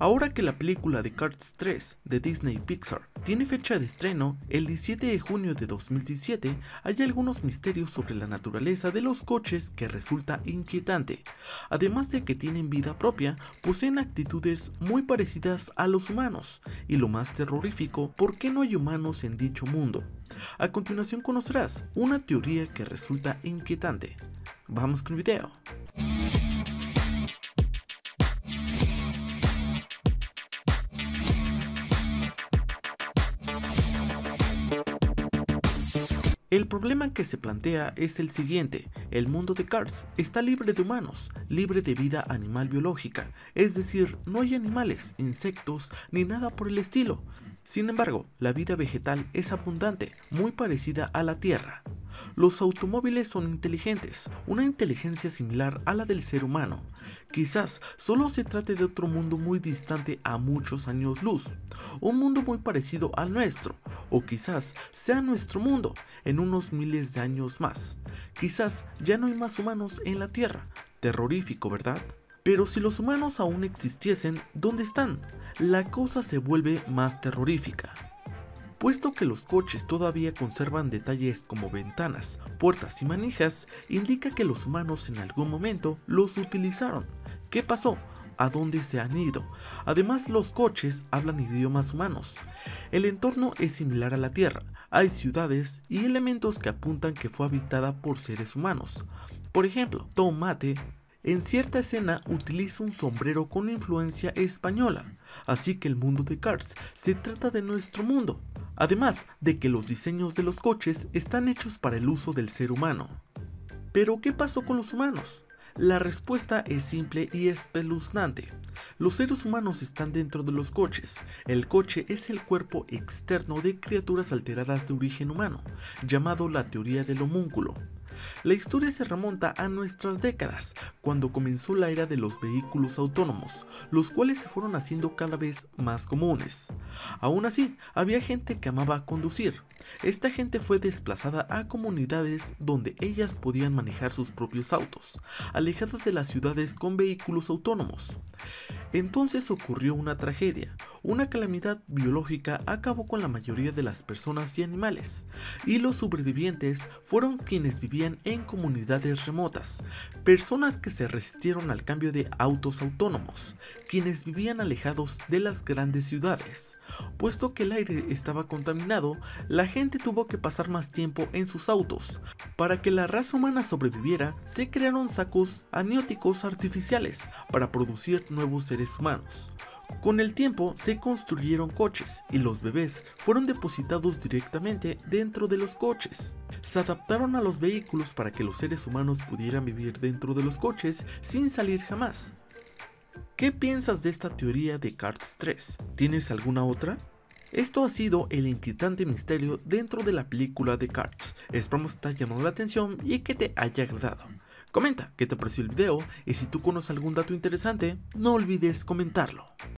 Ahora que la película de Cars 3 de Disney Pixar tiene fecha de estreno el 17 de junio de 2017, hay algunos misterios sobre la naturaleza de los coches que resulta inquietante. Además de que tienen vida propia, poseen actitudes muy parecidas a los humanos, y lo más terrorífico, ¿por qué no hay humanos en dicho mundo? A continuación conocerás una teoría que resulta inquietante. Vamos con el video. El problema que se plantea es el siguiente: el mundo de Cars está libre de humanos, libre de vida animal biológica, es decir, no hay animales, insectos ni nada por el estilo. Sin embargo, la vida vegetal es abundante, muy parecida a la Tierra. Los automóviles son inteligentes, una inteligencia similar a la del ser humano. Quizás solo se trate de otro mundo muy distante a muchos años luz, un mundo muy parecido al nuestro, o quizás sea nuestro mundo en unos miles de años más. Quizás ya no hay más humanos en la Tierra. Terrorífico, ¿verdad? Pero si los humanos aún existiesen, ¿dónde están? La cosa se vuelve más terrorífica. Puesto que los coches todavía conservan detalles como ventanas, puertas y manijas, indica que los humanos en algún momento los utilizaron. ¿Qué pasó? ¿A dónde se han ido? Además, los coches hablan idiomas humanos. El entorno es similar a la Tierra. Hay ciudades y elementos que apuntan que fue habitada por seres humanos. Por ejemplo, Tom Mate en cierta escena utiliza un sombrero con influencia española, así que el mundo de Cars se trata de nuestro mundo, además de que los diseños de los coches están hechos para el uso del ser humano. ¿Pero qué pasó con los humanos? La respuesta es simple y espeluznante. Los seres humanos están dentro de los coches. El coche es el cuerpo externo de criaturas alteradas de origen humano, llamado la teoría del homúnculo. La historia se remonta a nuestras décadas, cuando comenzó la era de los vehículos autónomos, los cuales se fueron haciendo cada vez más comunes. Aún así, había gente que amaba conducir. Esta gente fue desplazada a comunidades donde ellas podían manejar sus propios autos, alejadas de las ciudades con vehículos autónomos. Entonces ocurrió una tragedia. Una calamidad biológica acabó con la mayoría de las personas y animales, y los sobrevivientes fueron quienes vivían en comunidades remotas, personas que se resistieron al cambio de autos autónomos, quienes vivían alejados de las grandes ciudades. Puesto que el aire estaba contaminado, la gente tuvo que pasar más tiempo en sus autos. Para que la raza humana sobreviviera, se crearon sacos anióticos artificiales para producir nuevos seres humanos. Con el tiempo se construyeron coches y los bebés fueron depositados directamente dentro de los coches. Se adaptaron a los vehículos para que los seres humanos pudieran vivir dentro de los coches sin salir jamás. ¿Qué piensas de esta teoría de Cars 3? ¿Tienes alguna otra? Esto ha sido el inquietante misterio dentro de la película de Cars. Esperamos que te haya llamado la atención y que te haya agradado. Comenta qué te pareció el video y si tú conoces algún dato interesante, no olvides comentarlo.